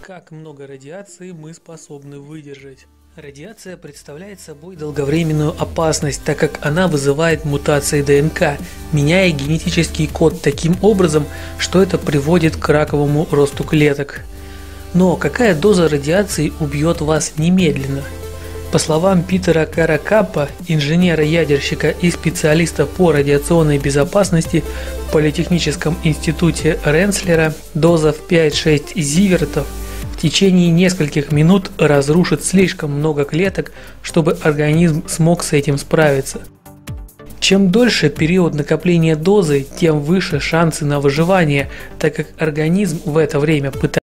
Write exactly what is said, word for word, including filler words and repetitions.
Как много радиации мы способны выдержать? Радиация представляет собой долговременную опасность, так как она вызывает мутации ДНК, меняя генетический код таким образом, что это приводит к раковому росту клеток. Но какая доза радиации убьет вас немедленно? По словам Питера Каракаппа, инженера-ядерщика и специалиста по радиационной безопасности в Политехническом институте Ренслера, доза в пять-шесть зивертов в течение нескольких минут разрушит слишком много клеток, чтобы организм смог с этим справиться. Чем дольше период накопления дозы, тем выше шансы на выживание, так как организм в это время пытается